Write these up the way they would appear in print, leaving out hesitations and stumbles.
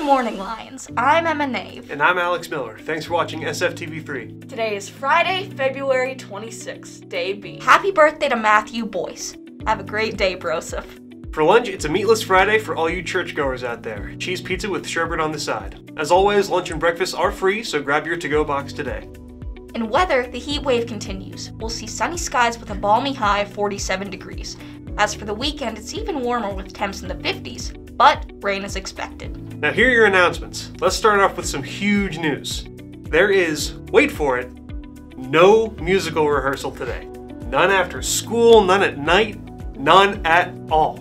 morning, Lions. I'm Emma Nave. And I'm Alex Miller. Thanks for watching SFTV3. Today is Friday, February 26th, Day B. Happy birthday to Matthew Boyce. Have a great day, Broseph. For lunch, it's a meatless Friday for all you churchgoers out there. Cheese pizza with sherbet on the side. As always, lunch and breakfast are free, so grab your to-go box today. In weather, the heat wave continues. We'll see sunny skies with a balmy high of 47 degrees. As for the weekend, it's even warmer with temps in the 50s, but rain is expected. Now here are your announcements. Let's start off with some huge news. There is, wait for it, no musical rehearsal today. None after school, none at night, none at all.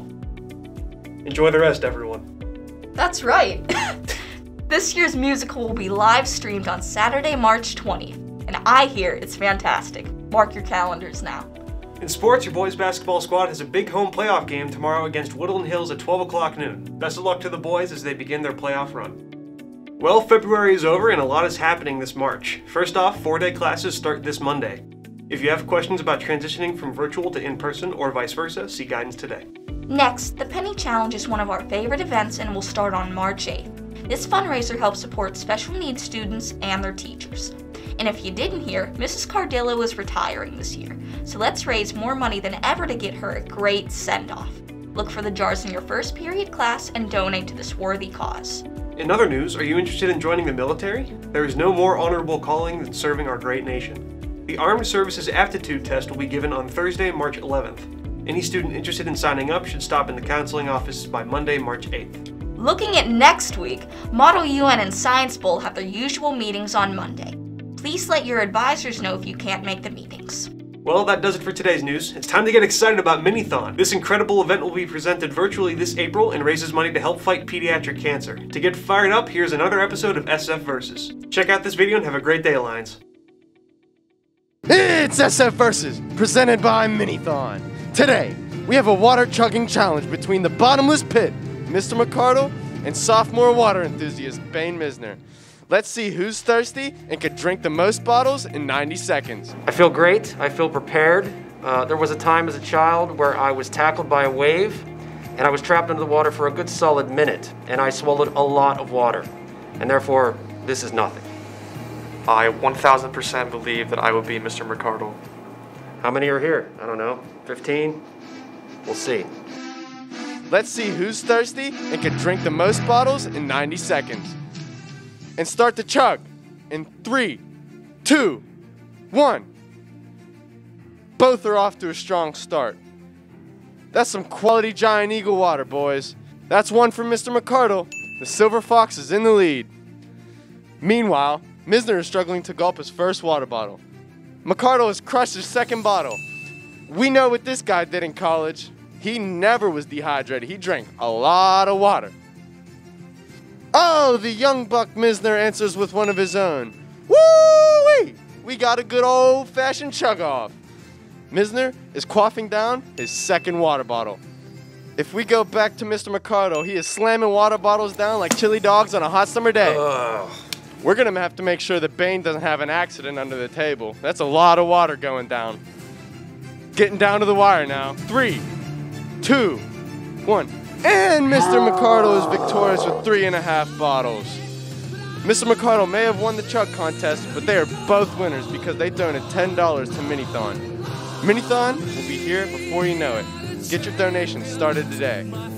Enjoy the rest, everyone. That's right. This year's musical will be live streamed on Saturday, March 20th. And I hear it's fantastic. Mark your calendars now. In sports, your boys basketball squad has a big home playoff game tomorrow against Woodland Hills at 12 o'clock noon. Best of luck to the boys as they begin their playoff run. Well, February is over and a lot is happening this March. First off, 4-day classes start this Monday. If you have questions about transitioning from virtual to in-person or vice versa, see guidance today. Next, the Penny Challenge is one of our favorite events and will start on March 8th. This fundraiser helps support special needs students and their teachers. And if you didn't hear, Mrs. Cardillo is retiring this year, so let's raise more money than ever to get her a great send-off. Look for the jars in your first period class and donate to this worthy cause. In other news, are you interested in joining the military? There is no more honorable calling than serving our great nation. The Armed Services Aptitude Test will be given on Thursday, March 11th. Any student interested in signing up should stop in the counseling office by Monday, March 8th. Looking at next week, Model UN and Science Bowl have their usual meetings on Monday. Please let your advisors know if you can't make the meetings. Well, that does it for today's news. It's time to get excited about Minithon. This incredible event will be presented virtually this April and raises money to help fight pediatric cancer. To get fired up, here's another episode of SF Versus. Check out this video and have a great day, Lions. It's SF Versus, presented by Minithon. Today, we have a water chugging challenge between the bottomless pit, Mr. McCardle, and sophomore water enthusiast, Bane Misner. Let's see who's thirsty and could drink the most bottles in 90 seconds. I feel great. I feel prepared. There was a time as a child where I was tackled by a wave and I was trapped under the water for a good solid minute and I swallowed a lot of water. And therefore, this is nothing. I 1000% believe that I will be Mr. McCardle. How many are here? I don't know. 15? We'll see. Let's see who's thirsty and can drink the most bottles in 90 seconds. And start to chug in 3, 2, 1. Both are off to a strong start. That's some quality Giant Eagle water, boys. That's one for Mr. McCardle. The Silver Fox is in the lead. Meanwhile, Misner is struggling to gulp his first water bottle. McCardle has crushed his second bottle. We know what this guy did in college. He never was dehydrated. He drank a lot of water. Oh, the young buck Misner answers with one of his own. Woo-wee! We got a good old-fashioned chug-off. Misner is quaffing down his second water bottle. If we go back to Mr. McCardle, he is slamming water bottles down like chili dogs on a hot summer day. We're going to have to make sure that Bane doesn't have an accident under the table. That's a lot of water going down. Getting down to the wire now. 3, 2, 1. And Mr. McCardle is victorious with 3.5 bottles. Mr. McCardle may have won the chug contest, but they are both winners because they donated $10 to Minithon. Minithon will be here before you know it. Get your donations started today.